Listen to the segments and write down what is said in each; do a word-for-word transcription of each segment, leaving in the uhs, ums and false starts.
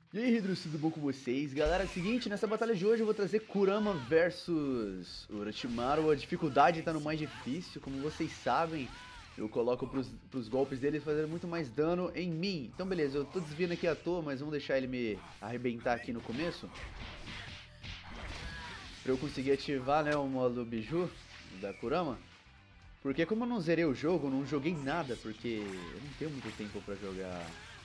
E aí, Hidros, tudo bom com vocês? Galera, é o seguinte, nessa batalha de hoje eu vou trazer Kurama versus Orochimaru. A dificuldade tá no mais difícil, como vocês sabem. Eu coloco pros, pros golpes dele fazendo muito mais dano em mim. Então beleza, eu tô desviando aqui à toa, mas vamos deixar ele me arrebentar aqui no começo. Pra eu conseguir ativar, né, o modo Biju da Kurama. Porque como eu não zerei o jogo, não joguei nada, porque eu não tenho muito tempo pra jogar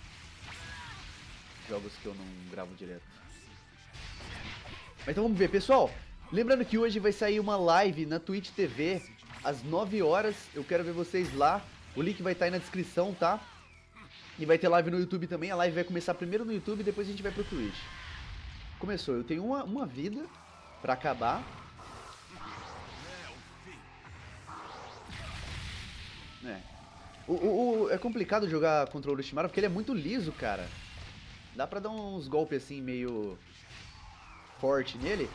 jogos que eu não gravo direto. Mas então vamos ver, pessoal. Lembrando que hoje vai sair uma live na Twitch T V às nove horas. Eu quero ver vocês lá. O link vai estar aí na descrição, tá? E vai ter live no YouTube também. A live vai começar primeiro no YouTube e depois a gente vai pro Twitch. Começou. Eu tenho uma, uma vida pra acabar. É. O, o, o, é complicado jogar contra o Orochimaru porque ele é muito liso, cara. Dá pra dar uns golpes assim meio forte nele.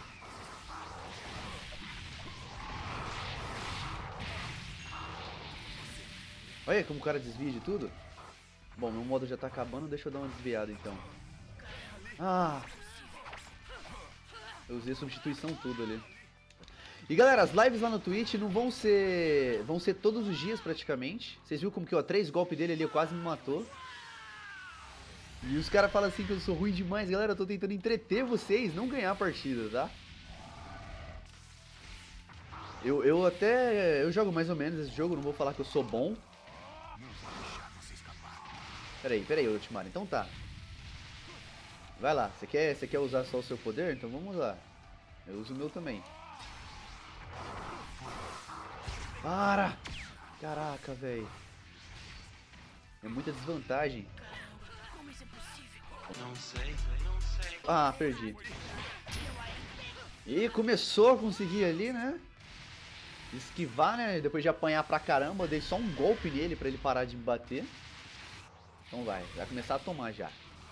Olha como o cara desvia de tudo. Bom, meu modo já tá acabando, deixa eu dar uma desviada então. Ah! Eu usei a substituição tudo ali. E galera, as lives lá no Twitch não vão ser... vão ser todos os dias praticamente. Vocês viram como que, ó, três golpes dele ali quase me matou. E os caras falam assim que eu sou ruim demais. Galera, eu tô tentando entreter vocês, não ganhar a partida, tá? Eu, eu até... eu jogo mais ou menos esse jogo, não vou falar que eu sou bom. Peraí, peraí, Orochimaru, então tá. Vai lá, você quer, você quer usar só o seu poder? Então vamos lá. Eu uso o meu também. Para! Caraca, velho. É muita desvantagem. Não sei, não sei. Ah, perdi. E começou a conseguir ali, né? Esquivar, né? Depois de apanhar pra caramba, eu dei só um golpe nele pra ele parar de me bater. Então vai, vai começar a tomar já.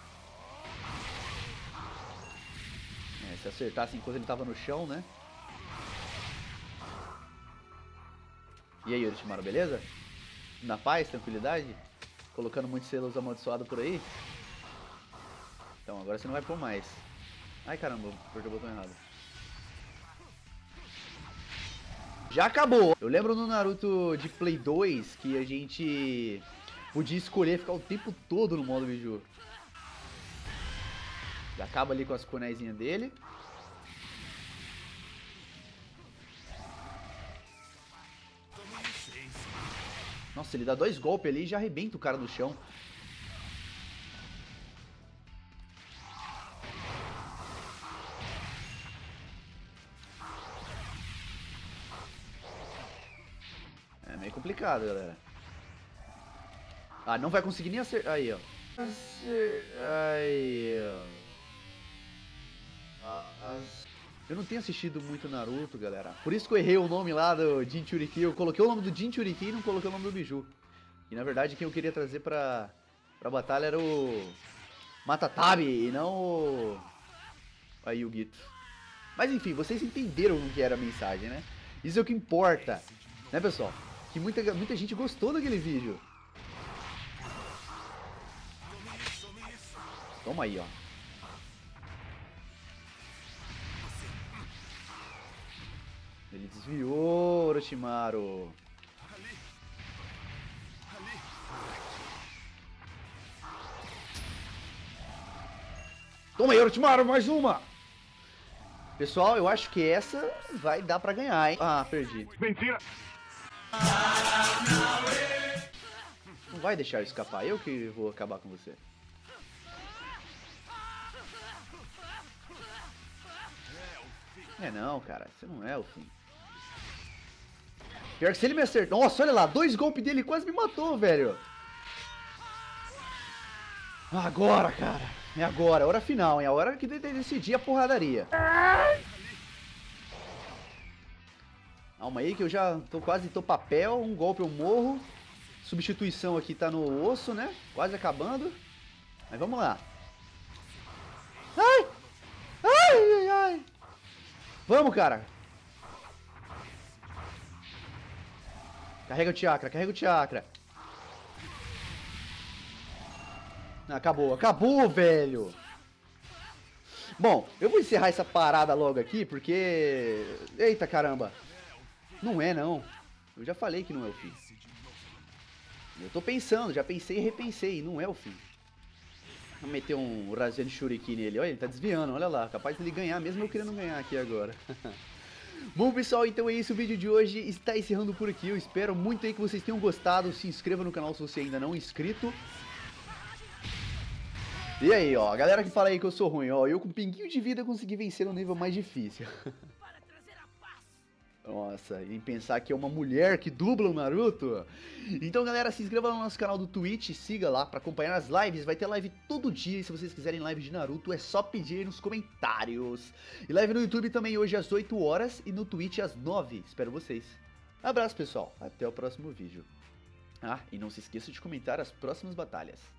É, se acertasse enquanto ele tava no chão, né? E aí, Orochimaru, beleza? Na paz, tranquilidade? Colocando muitos selos amaldiçoados por aí? Então, agora você não vai pôr mais. Ai, caramba, apertei o botão errado. Já acabou! Eu lembro no Naruto de Play dois que a gente podia escolher ficar o tempo todo no modo Biju. Já acaba ali com as kunezinhas dele. Nossa, ele dá dois golpes ali e já arrebenta o cara no chão. É meio complicado, galera. Ah, não vai conseguir nem acertar. Aí, ó. Aí, ó. Eu não tenho assistido muito Naruto, galera. Por isso que eu errei o nome lá do Jinchuriki. Eu coloquei o nome do Jinchuriki e não coloquei o nome do Biju. E na verdade quem eu queria trazer pra, pra batalha era o Matatabi e não o aí o Gito. Mas enfim, vocês entenderam o que era a mensagem, né? Isso é o que importa, né, pessoal? Que muita, muita gente gostou daquele vídeo. Toma aí, ó. Ele desviou, Orochimaru. Toma aí, Orochimaru, mais uma! Pessoal, eu acho que essa vai dar pra ganhar, hein? Ah, perdi. Mentira! Não vai deixar eu escapar, eu que vou acabar com você. É não, cara, você não é o fim. Pior que se ele me acertar... Nossa, olha lá, dois golpes dele quase me matou, velho. Agora, cara. É agora, é hora final, é a hora que decidir a porradaria. Calma aí que eu já tô quase tô papel, um golpe eu morro. Substituição aqui tá no osso, né? Quase acabando. Mas vamos lá. Ai! Ai, ai, ai. Vamos, cara. Carrega o chakra, carrega o chakra. Acabou, acabou, velho. Bom, eu vou encerrar essa parada logo aqui, porque... Eita, caramba. Não é, não. Eu já falei que não é o fim. Eu tô pensando, já pensei e repensei, não é o fim. Vou meter um Rasen Shuriken nele. Olha, ele tá desviando, olha lá. Capaz dele ganhar, mesmo eu querendo ganhar aqui agora. Bom, pessoal, então é isso. O vídeo de hoje está encerrando por aqui. Eu espero muito aí que vocês tenham gostado. Se inscreva no canal se você ainda não é inscrito. E aí, ó, a galera que fala aí que eu sou ruim, ó, eu com um pinguinho de vida consegui vencer no nível mais difícil. Nossa, em pensar que é uma mulher que dubla o Naruto. Então, galera, se inscreva no nosso canal do Twitch, siga lá pra acompanhar as lives. Vai ter live todo dia, e se vocês quiserem live de Naruto, é só pedir aí nos comentários. E live no YouTube também hoje às oito horas e no Twitch às nove. Espero vocês. Abraço, pessoal. Até o próximo vídeo. Ah, e não se esqueça de comentar as próximas batalhas.